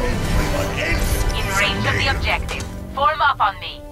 In range of the objective. Form up on me.